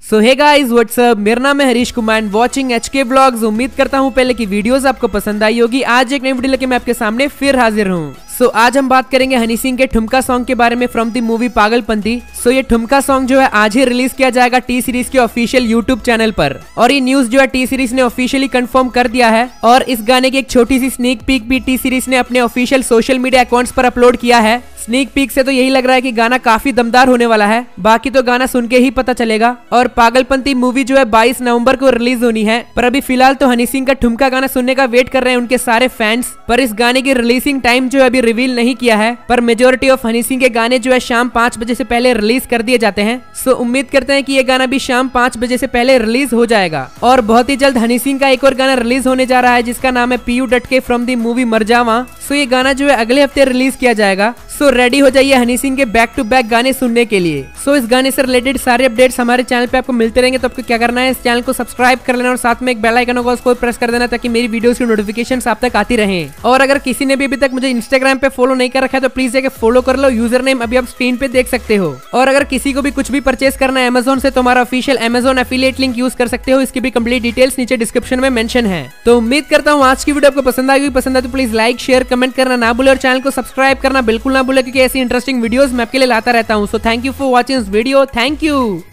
सो hey guys what's up, मेरा नाम है Harish Kumar and watching HK vlogs. उम्मीद करता हूँ पहले की वीडियोस आपको पसंद आई होगी। आज एक नई वीडियो लेके मैं आपके सामने फिर हाजिर हूँ। सो आज हम बात करेंगे हनी सिंह के ठुमका सॉन्ग के बारे में from the movie Pagalpanti. So ये ठुमका सॉन्ग जो है आज ही रिलीज किया जाएगा टी सीरीज के ऑफिशियल यूट्यूब चैनल पर, और ये न्यूज जो है टी सीरीज ने ऑफिशियली कंफर्म कर दिया है। और इस गाने की एक छोटी सी स्नीक पीक भी टी सीरीज ने अपने ऑफिशियल सोशल मीडिया अकाउंट्स पर अपलोड किया है। स्नीक पीक से तो यही लग रहा है कि गाना काफी दमदार होने वाला है, बाकी तो गाना सुन के ही पता चलेगा। और पागलपंती मूवी जो है 22 नवंबर को रिलीज होनी है, पर अभी फिलहाल तो हनी सिंह का ठुमका गाना सुनने का वेट कर रहे हैं उनके सारे फैंस। पर इस गाने की रिलीजिंग टाइम जो है अभी रिवील नहीं किया है, पर मेजोरिटी ऑफ हनी सिंह के गाने जो है शाम 5 बजे से पहले रिलीज कर दिए जाते हैं। सो उम्मीद करते हैं कि ये गाना भी शाम 5 बजे से पहले रिलीज हो जाएगा। और बहुत ही जल्द हनी सिंह का एक और गाना रिलीज होने जा रहा है जिसका नाम है Peeyu Datke from the movie Marjaavaan. So ये गाना जो है अगले हफ्ते रिलीज किया जाएगा। सो रेडी हो जाइए हनी सिंह के बैक टू बैक गाने सुनने के लिए। सो इस गाने से रिलेटेड सारे अपडेट्स हमारे चैनल पे आपको मिलते रहेंगे, तो आपको क्या करना है, इस चैनल को सब्सक्राइब कर लेना और साथ में एक बेल आइकन होगा उसको प्रेस कर देना ताकि मेरी वीडियोस की नोटिफिकेशंस आप तक आती रहें। और अगर किसी ने भी अभी तक मुझे इंस्टाग्राम पे फॉलो नहीं कर रखा है तो प्लीज जाके फॉलो कर लो। यूजर नेम अभी आप स्क्रीन पे देख सकते हो। और अगर किसी को भी कुछ भी परचेस करना है अमेजोन से तो हमारा official Amazon affiliate link use कर सकते हो। इसकी भी कंप्लीट डिटेल्स नीचे डिस्क्रिप्शन में मेंशन है। तो उम्मीद करता हूँ आज की वीडियो आपको पसंद आई। पसंद आए तो प्लीज लाइक शेयर कमेंट करना ना भूले और चैनल को सब्सक्राइब करना बिल्कुल ना भूले, क्योंकि ऐसी इंटरेस्टिंग वीडियोस मैं आपके लिए लाता रहता हूँ। So thank you for watching this video. Thank you.